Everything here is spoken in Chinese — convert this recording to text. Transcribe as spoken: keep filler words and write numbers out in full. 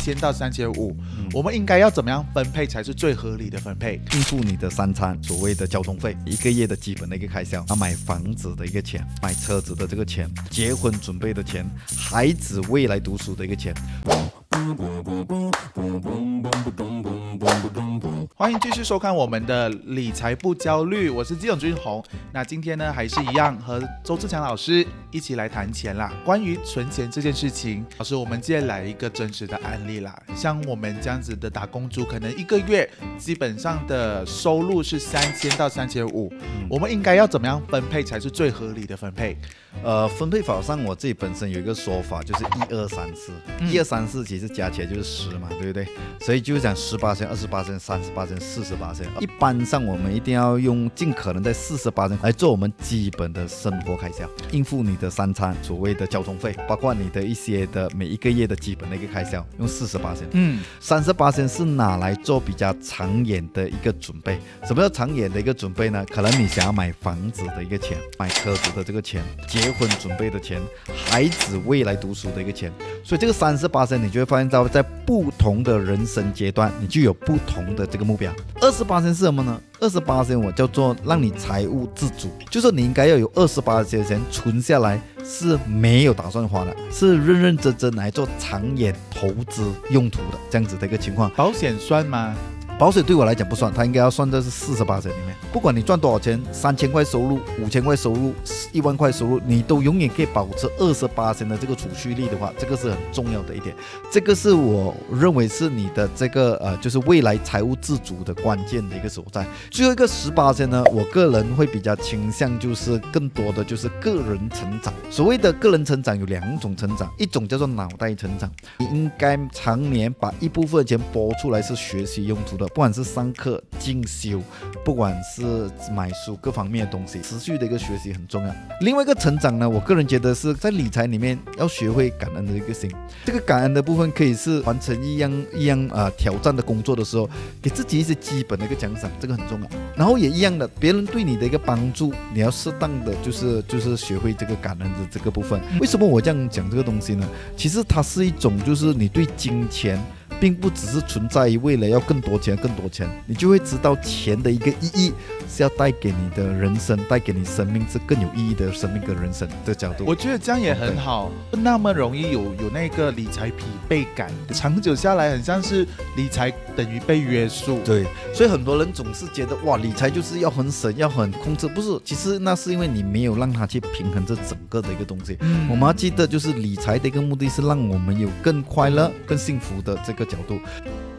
千到三千五，我们应该要怎么样分配才是最合理的分配？ 应付你的三餐，所谓的交通费，一个月的基本的一个开销，啊，买房子的一个钱，买车子的这个钱，结婚准备的钱，孩子未来读书的一个钱。 欢迎继续收看我们的理财不焦虑，我是季永君宏。那今天呢，还是一样和周志强老师一起来谈钱啦。关于存钱这件事情，老师，我们接下来一个真实的案例啦。像我们这样子的打工族，可能一个月基本上的收入是三千到三千五，我们应该要怎么样分配才是最合理的分配？ 呃，分配法上我自己本身有一个说法，就是一二三四，一二三四其实加起来就是十嘛，对不对？所以就是讲十八千、二十八千、三十八千、四十八千。一般上我们一定要用尽可能在四十八千来做我们基本的生活开销，应付你的三餐，所谓的交通费，包括你的一些的每一个月的基本的一个开销，用四十八千。嗯，三十八千是拿来做比较长远的一个准备。什么叫长远的一个准备呢？可能你想要买房子的一个钱，买车子的这个钱，结婚准备的钱，孩子未来读书的一个钱。所以这个三十八千你就会发现到在不同的人生阶段你就有不同的这个目标。二十八千是什么呢？二十八千我叫做让你财务自主，就是你应该要有二十八千钱存下来，是没有打算花的，是认认真真来做长远投资用途的这样子的一个情况。 保险算吗？ 保险对我来讲不算，它应该要算在是四十八千里面。不管你赚多少钱，三千块收入、五千块收入、一万块收入，你都永远可以保持二十八千的这个储蓄率的话，这个是很重要的一点。这个是我认为是你的这个呃，就是未来财务自主的关键的一个所在。最后一个十八千呢，我个人会比较倾向就是更多的就是个人成长。所谓的个人成长有两种成长，一种叫做脑袋成长，你应该常年把一部分钱拨出来是学习用途的。不管是上课进修，不管是买书各方面的东西，持续的一个学习很重要。另外一个成长呢，我个人觉得是在理财里面要学会感恩的一个心。这个感恩的部分可以是完成一样一样呃挑战的工作的时候，给自己一些基本的一个奖赏，这个很重要。然后也一样的，别人对你的一个帮助，你要适当的就是就是学会这个感恩的这个部分。为什么我这样讲这个东西呢？其实它是一种就是你对金钱并不只是存在于为了要更多钱更多钱，你就会知道钱的一个意义是要带给你的人生，带给你生命是更有意义的生命跟人生的角度。 我觉得这样也很好，不那么容易有有那个理财疲惫感，长久下来很像是理财等于被约束。 对，所以很多人总是觉得哇，理财就是要很省要很控制，不是，其实那是因为你没有让它去平衡这整个的一个东西。嗯，我们要记得就是理财的一个目的是让我们有更快乐更幸福的这个角度。